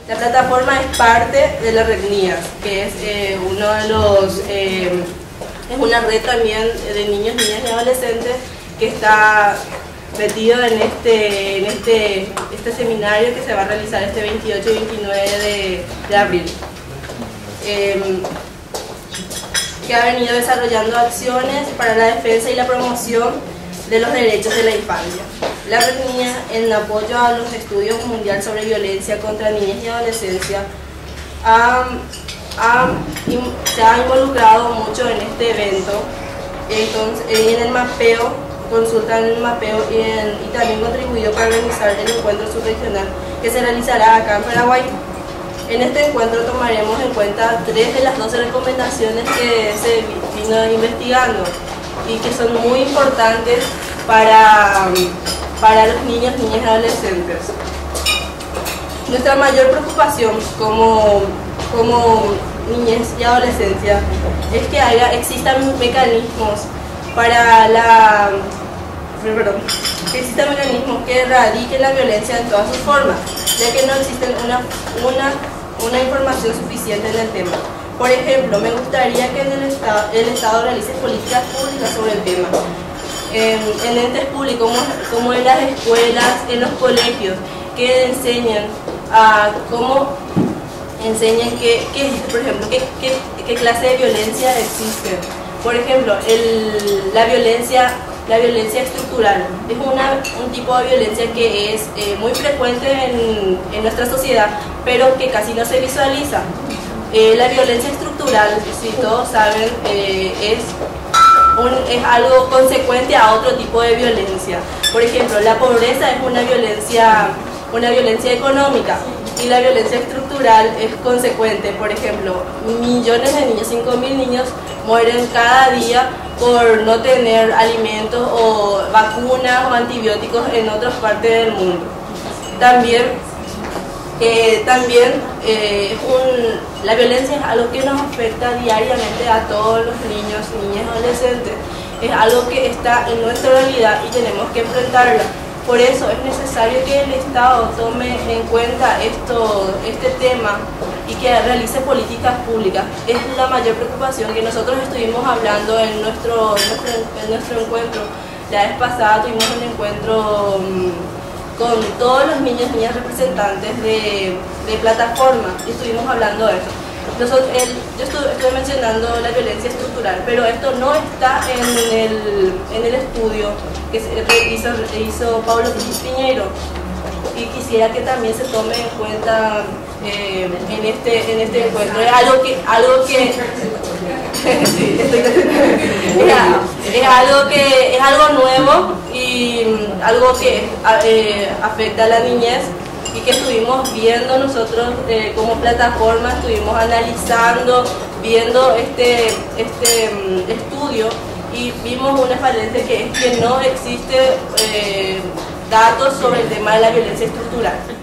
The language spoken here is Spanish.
La plataforma es parte de la red NIAS, que es uno de los es una red también de niños, niñas y adolescentes que está metido en este seminario que se va a realizar este 28 y 29 de abril. Que ha venido desarrollando acciones para la defensa y la promoción de los derechos de la infancia. La Red NIA, en apoyo a los estudios mundiales sobre violencia contra niñas y adolescencia, se ha involucrado mucho en este evento. Entonces, en el mapeo, consultan el mapeo y también contribuyó para organizar el encuentro subregional que se realizará acá en Paraguay. En este encuentro tomaremos en cuenta 3 de las 12 recomendaciones que se vino investigando y que son muy importantes para los niños, niñas y adolescentes. Nuestra mayor preocupación como niñez y adolescencia es que existan mecanismos que erradiquen la violencia en todas sus formas, ya que no existe una información suficiente en el tema. Por ejemplo, me gustaría que el Estado realice políticas públicas sobre el tema. En entes públicos, como en las escuelas, en los colegios, que enseñan por ejemplo, qué clase de violencia existe. Por ejemplo, la violencia estructural es un tipo de violencia que es muy frecuente en nuestra sociedad, pero que casi no se visualiza. La violencia estructural, si todos saben, es algo consecuente a otro tipo de violencia. Por ejemplo, la pobreza es una violencia económica y la violencia estructural es consecuente. Por ejemplo, millones de niños, 5.000 niños mueren cada día por no tener alimentos o vacunas o antibióticos en otras partes del mundo. La violencia es algo que nos afecta diariamente a todos los niños, niñas y adolescentes. Es algo que está en nuestra realidad y tenemos que enfrentarla. Por eso es necesario que el Estado tome en cuenta este tema y que realice políticas públicas. Es la mayor preocupación que nosotros estuvimos hablando en nuestro encuentro. La vez pasada tuvimos un encuentro con todos los niños y niñas representantes de plataforma y estuvimos hablando de eso. Yo estoy mencionando la violencia estructural, pero esto no está en el estudio que hizo Pablo Piñeiro, y quisiera que también se tome en cuenta en este encuentro. Es algo que sí, es algo nuevo y algo que afecta a la niñez, y que estuvimos viendo nosotros como plataforma, estuvimos analizando, viendo este estudio, y vimos una falencia que es que no existe datos sobre el tema de la violencia estructural.